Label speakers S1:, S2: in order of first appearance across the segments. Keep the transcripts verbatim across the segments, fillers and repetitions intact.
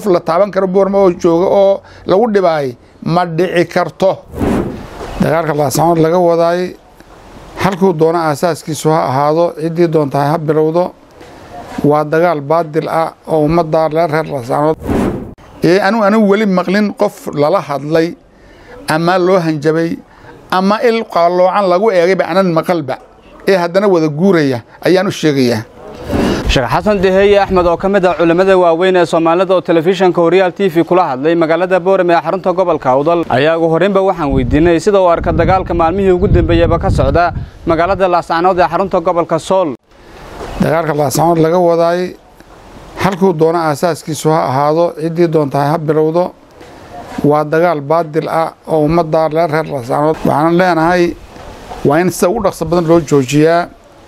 S1: la taaban karo boorma oo jooga oo lagu dhibaay ma dhici karto dagaalka laasanood laga wadaay halkuu doona asaaskiisu ha ahaado cidii doonta ha bilowdo waa dagaal baadil ah oo ummadda reer laasanood ee anu anu wali maqlin qof lala hadlay ama loo hanjabay ama il qaloocan lagu eegay baanan maqalba ee haddana wada guuraya ayaan u sheegayaa
S2: Sheekh Xasan Deheeye Axmed oo kamid ah culimada waaweyn ee Soomaalida oo telefishinka Horyal T V kula hadlay magaalada Boorame ee xarunta gobolka Awdal ayaa ugu horreynba waxaan weydiinay sida uu arka dagaalka maalmihii ugu dambeeyay ka socda magaalada Laasanood ee xarunta gobolka Sool
S1: dagaalka Laasanood laga wadaay halkuu doona asaaskiisu ha ahaado cidii doonta ha bilowdo waa dagaal baadil ah oo ummadda reer Laasanood waxaan leenahay waa in si ugu dhaqso badan loo joojiyaa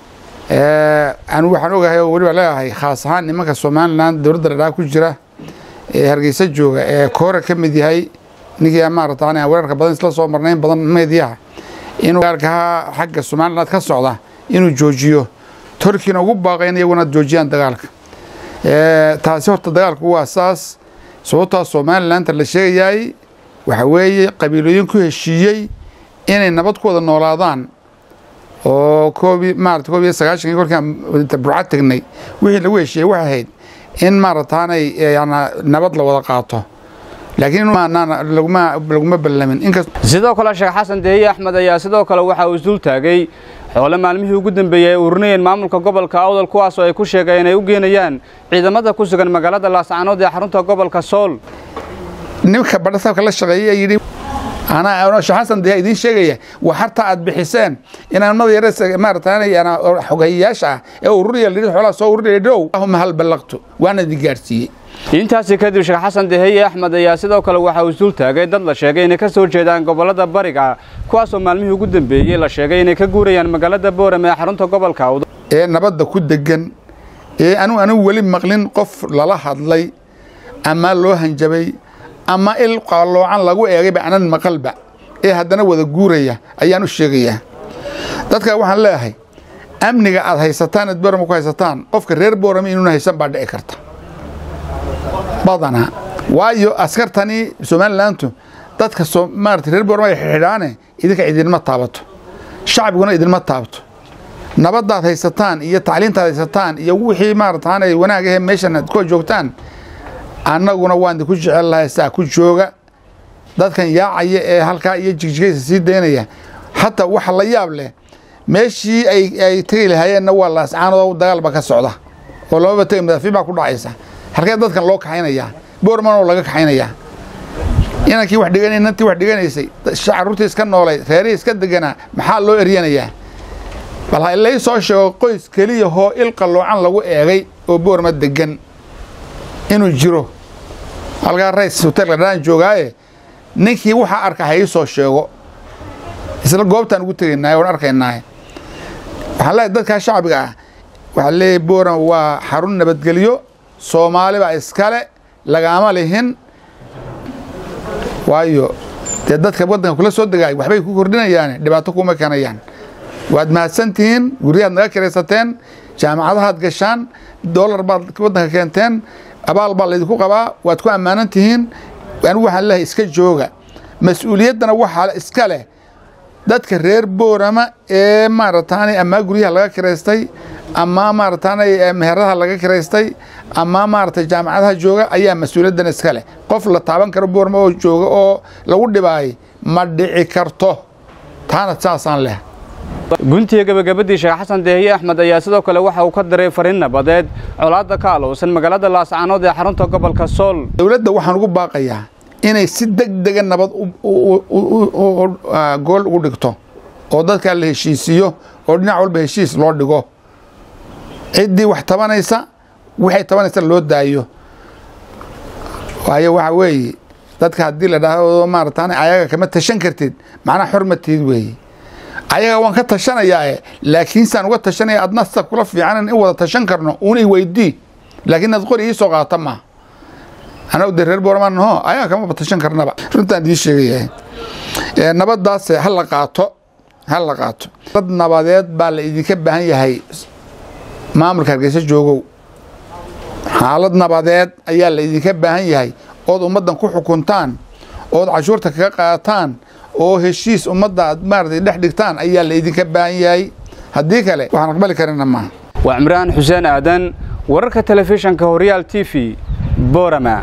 S1: ee aan waxaan ogahay wali leeyahay khaas ahaan nimanka Soomaaliland dawladda dhexe ku jira ee Hargeysa jooga ee koora ka mid yahay ninkii maartaan aan wararka badan isla soo marnayn badan meediyaha inuu gaarka xagga Soomaaliland ka socda inuu joojiyo Turkiina ugu baaqeen iyaguna joojiyaan dagaalka ee taasi horta dagaalku waa asaas sababta Soomaaliland la sheegayay waxa weeye qabiilooyin ku heshiiyay inay nabad ku wada noolaadaan oo koobi maarta koobi sagaashan kolkaan burcad tagnay wixii lagu heshiiyay waxa ahayd in maartaanay yana nabad la wada qaato laakiin ma laguma laguma ballamin inkasta
S2: sidoo kale Sheekh Xasan Deheeye Axmed ayaa sidoo kale waxa uu isdul taagay xoolo maalmihii ugu dambeeyay ururnayeen maamulka gobolka Awdal kuwaas oo ay ku sheegeen inay u geenayaan ciidamada ku sugan magaalada Laasanood ee xarunta gobolka Sool ninka badhasabka la shaqeeyay yiri أنا أنا شخصاً ده يدين شيء وحتى أد بحسن إن أنا ما يرس مرة ثانية أنا حقيقيش أو رؤية اللي حولا صور يدو هم هل بلغته وأنا دي جارتي intaasi kadib Sheekh Xasan Deheeye Axmed ayaa sidoo kale waxa uu isdul taagay dad la sheegay inay ka soo jeedaan gobolada bariga kuwaas oo maalmihii ugu dambeeyay la sheegay inay ka guurayaan magaalada Boorame ee xarunta gobolka Awdal
S1: ee nabadda ku degan ee anu anu wali maqlin qof lala hadlay ama loo hanjabay ama il qaloocan lagu eegay baanan maqalba ee haddana wada guuraya ayaan u sheegayaa dadka waxaan leeyahay amniga aad haysataan aad Boorame ku haysataan qofka reer Boorame inuu haysan baa dhici karta badana waayo askartani Somaliland dadka Soomaaliyeed reer Boorame xidhaane idinka idinma taabato shacbiguna idinma taabato nabadaad haysataan iyo tacliintaad haysataan iyo wixii maartaanay wanaag ah meeshan aad ku joogtaan annaguna waan ku jecel lahay saa ku jooga dadkan yaacaya ee halka iyo jigjigaysa sii deynaya hatta wax la yaab leh meeshii ay ay tagay lahaayeen waa Laasanood dagaal ba ka socda oo laba batay madafi ba ku dhacaysa halkee dadkan loo kaxaynaya Boorman oo laga kaxaynaya inankii wax dhiganay inantii wax dhiganaysay shacruurtii iska noolay reerii iska degana maxaa loo eryanaya bal ha ilaa soo sheego qoys kaliya oo il qaloocan lagu eegay oo Boorma degan inuu jiro halka rays hotel raan joogaaye ninkii waxa arka hay soo sheego isla goobtan ugu tagaynaa oo arkaynaa waxa la dadka shacbiga ah waxa leeyahay Boorama waa xarun nabadgeliyo Soomaali ba iskale lagama lehin waayo dadka wadanka kula soo dagaay waxbay ku kordhinayaan dhibaato kuma kanayaan waad mahadsantiin guriyaad naga kiraysateen jaamacadaha gashaan dollar baad wadanka keenteen abaal baa leeyahay ku qabaa waad ku ammaanantihiin aan waxaan leeyahay iska jooga mas'uuliyadana waxa iska leh dadka reer Boorama ee maartaanay ama guriyaha laga kireystay ama maartaanay meheradaha laga kireystay ama maartay jaamacadaha jooga ayaa mas'uuliyadan iska leh qof la taaban karo Boorama oo jooga oo lagu dhibaay ma dhici karto taana saasan leh
S2: guntiga gabagabadii Sheekh Xasan Deheeye Axmed ayaa sidoo kale waxa uu ka daray fariin nabadeed colaadda ka alowsan magaalada Laasanood ee xarunta gobolka Sool
S1: dawladda waxaan ugu baaqayaa inay si degdeg ah nabad gool ugu dhigto oo dadka la heshiisiyo oo dhinac walba heshiis loo dhigo cidii wax tabanaysa waxay tabanaysa loo daayo waayo waxa weeye dadka hadii la dhaho maartaan ayaga kama tashan kartid macna xurmatiid weeye ayaga waan ka tashanayaa laakiin saan uga tashanaya adna sab kula fiican in wada tashan karno uunay weydii laakiin ad qori soo qaata ma أنا أقدر هرب ورا من هو أيها كم بتشن كرنا بقى رنت عندي شيء نبض داس هلا قاطع هلا قاطع نبض نبضات بالإذا كبه هي هاي ما أمر كرجس جوجو xaalad nabadeed ayaa la idinka baahan yahay ood ummadan ku xukuntaan ood cashuurta kaga qaataan oo heshiis ummadda aad maartay dhex dhigtaan ayaa la idinka baahan yahay haddii kale waxaan aqbali karina maaha
S2: waa Cimraan Xuseen Aadan wararka telefishanka Horyaal T V Boorama.